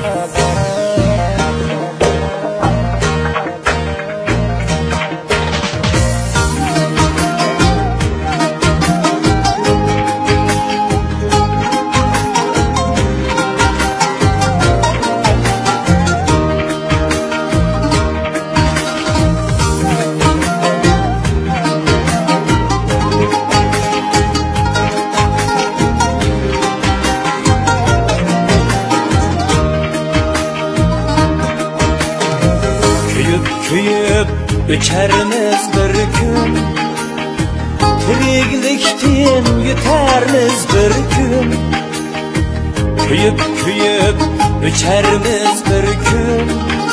Kuyup içermiz bir gün, tiriklikten yutarmiz bir gün. Kuyup içermiz bir gün,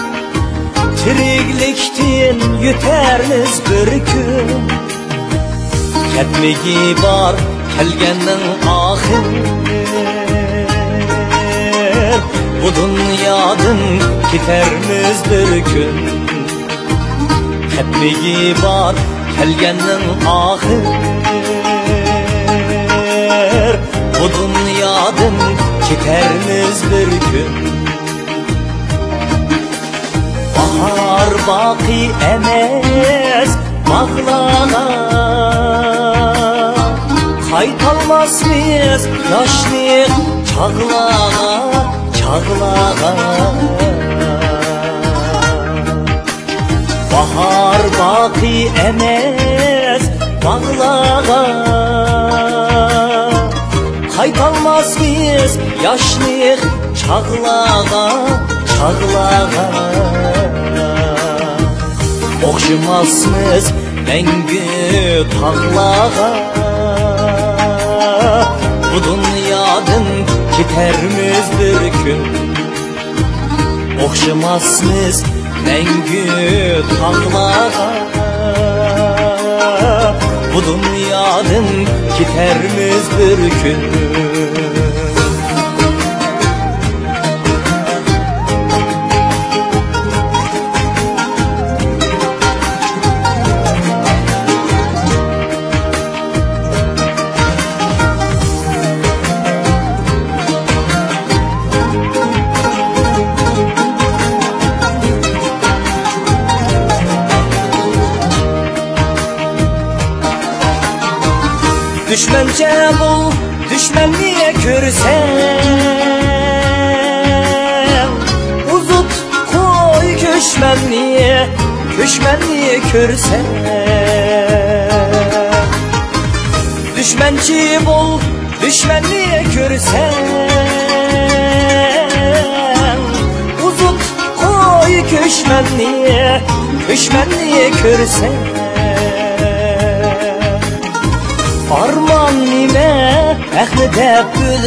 tiriklikten yutarmiz bir gün. Ketmegi bor kelganning oxir, bu dunyodan ketarmiz bir gün. Ketmegi bor kelganning oxir, bu dunyodan ketarmiz bir gün. Bahar baqi emas bog'larga, qaytolmasmiz yoshlik chog'larga. Bahar baqi emas bog'larga, qaytolmasmiz yoshlik chog'larga. O'xshamasmiz mangu tog'larga, bu dunyodan ketarmiz bir kun. O'xshamasmiz mangu tog'larga, bu dunyodan ketarmiz bir kun. Düşmence bul, düşmanni ko'rsam, uzut qo'y düşmanni ko'rsam. Düşmanchi bul, düşmanni ko'rsam, uzut qo'y düşmanni ko'rsam. Arman nime ahli deb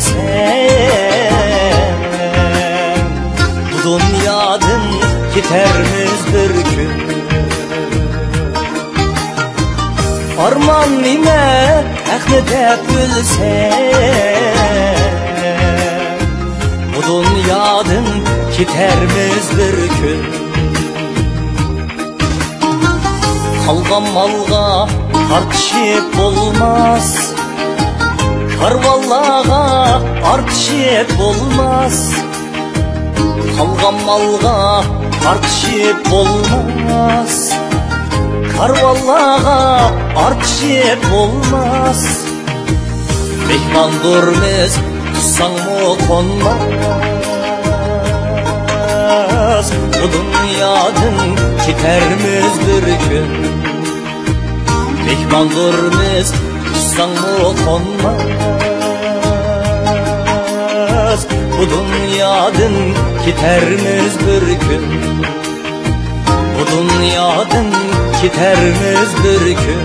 bilsem, bu dunyodan ketarmiz bir kun. Arman nime ahli deb bilsem, bu dunyodan ketarmiz bir kun. Qalgan malga tartışıp olmaz, karvallağa tartışıp olmaz. Kalgan malga tartışıp olmaz, karvallağa tartışıp olmaz. Mehman durmaz, tutsan mı konmaz, bu dünyadan ketarmiz bir gün. Mehman durmaz, tutsan mı konmaz, bu dünyadan ketarmiz bir gün. Bu dünyadan ketarmiz bir gün.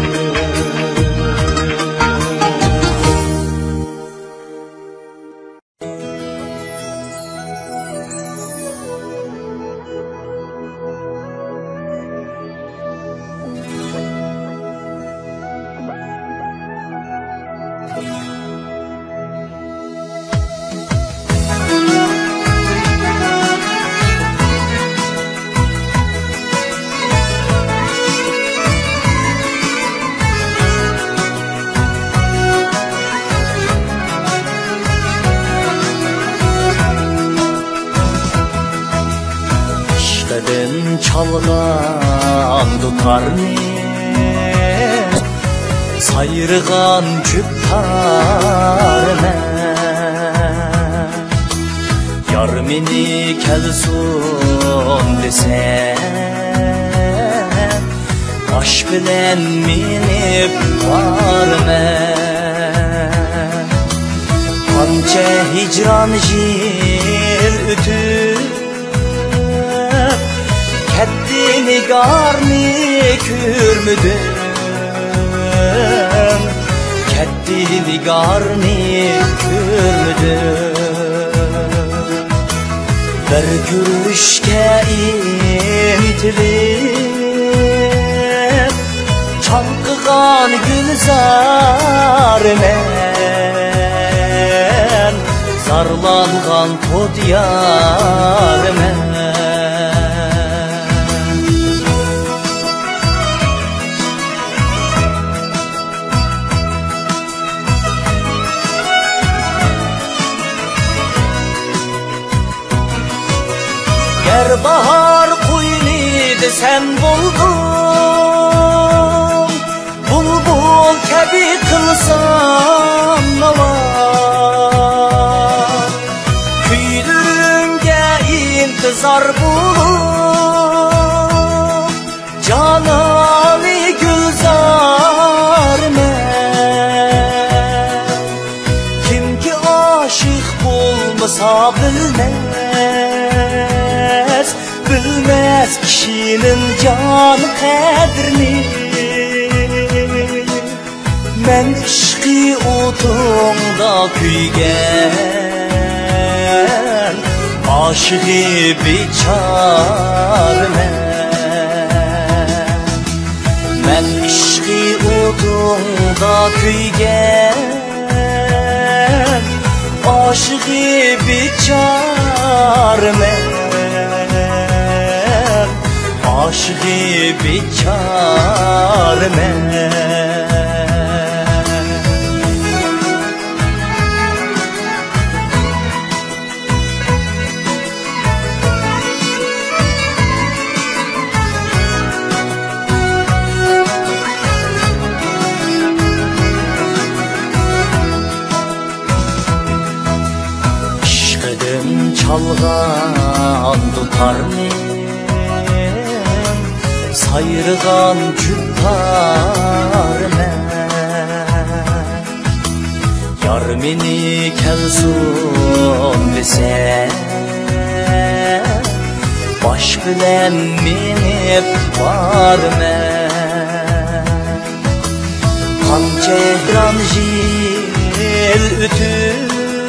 çalgan tutarni sayrıgan küptarne yar meni kelsun desen aş bilen minip varme anca hicran jil ütüp ketdi nigarni kürmüdüm ketdi nigarni kürmüdüm bir görüşke intilip çalkıgan gülzar men zarlangan tod yar men Ger bahar kuyuniydi sen buldun bulbul kebi kılsan nava küydürünge intizar bulup canani gülzar men kimki aşık bulmasa bilmez kişinin can kadrini men işki otunda kuygen aşığı biçar men işki otunda kuygen aşığı biçar aşığı biçar men İşkıdım çalgan tutarni sayrıgan küptar men yar meni kelsun desen baş bilen minip var men kanca ehran jil ütüp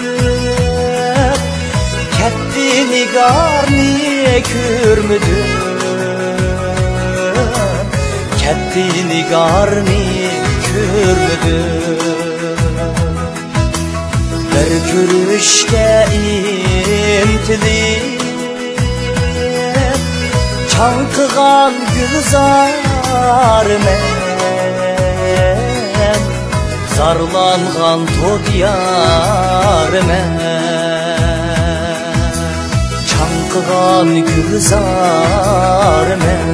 ketdi nigarni kürmüdüm ketdi nigarni kürmüdüm bir görüşke intilip çalkıgan gülzar men zarlangan tod yar men çalkıgan gülzar men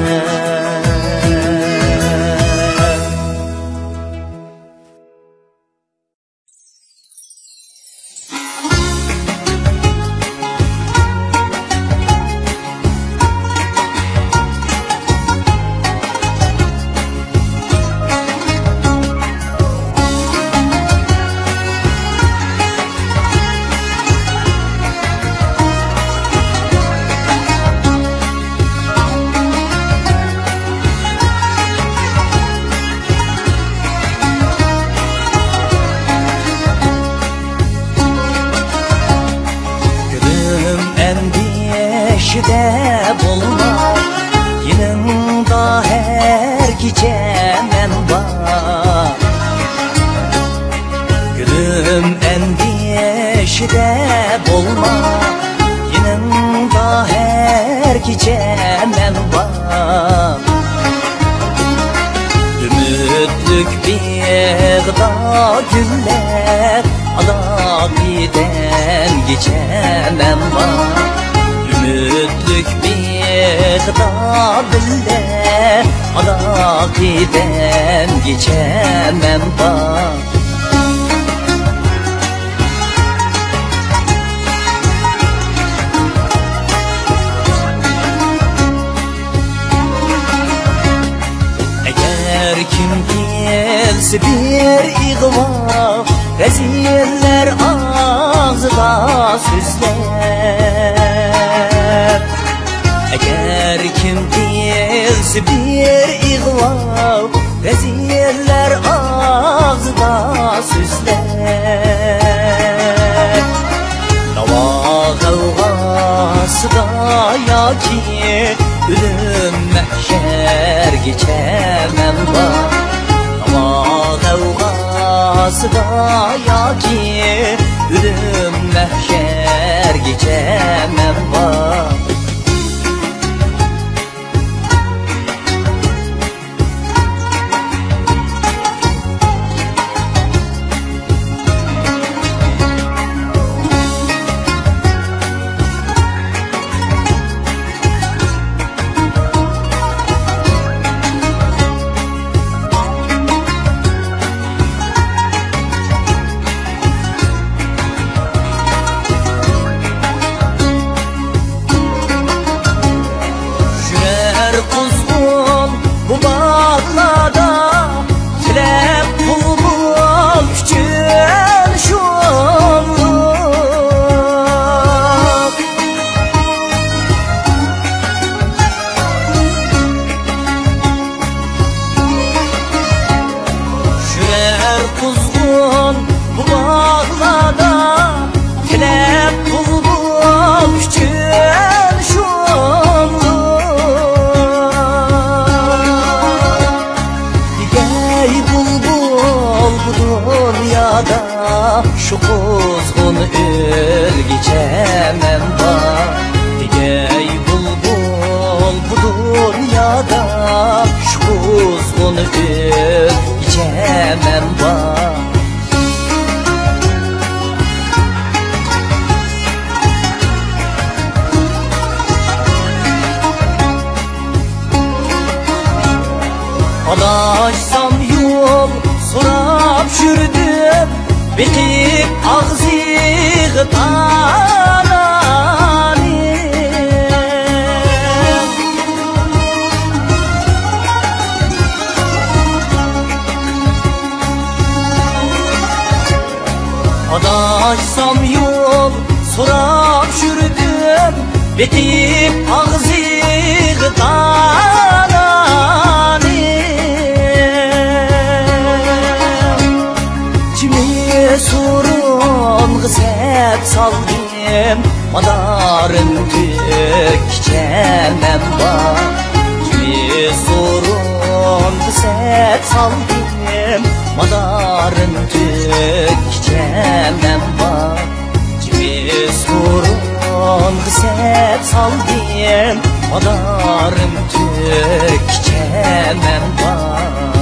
endişede bulma yanımda her gece men var gülüm endişede bulma yanımda her gece men var ümitlük bir da güller ada giden geçemem var ümitlük bir da bile adakiden geçemem bak. Eğer kim gelse bir igva, reziller ağzıda süsler. Eğer kim gelse bir igva, reziller ağzıda süsler. Dava kavgası da ya ki ölüm mahşer geçemem bak. Dava kavgası da ya ki ölüm mahşer geçemem bak. Kuzgun bu bağlarda telep bulbul küçük şunluk. Digey bulbul bu dünyada şu kuzgun ölgecemem bak. Digey bulbul bu dünyada şu kuzgun ölgecemem bak. Adaşsam yol sorap sürdüm, bitip ağzı tananim. Adaşsam yol sorap sürdüm, bitip ağzı tananim. Sorun gızet saldım, madarın tükçemem bak. Kimi sorun gızet saldım, madarın tükçemem bak. Kimi sorun gızet saldım, madarın tükçemem bak.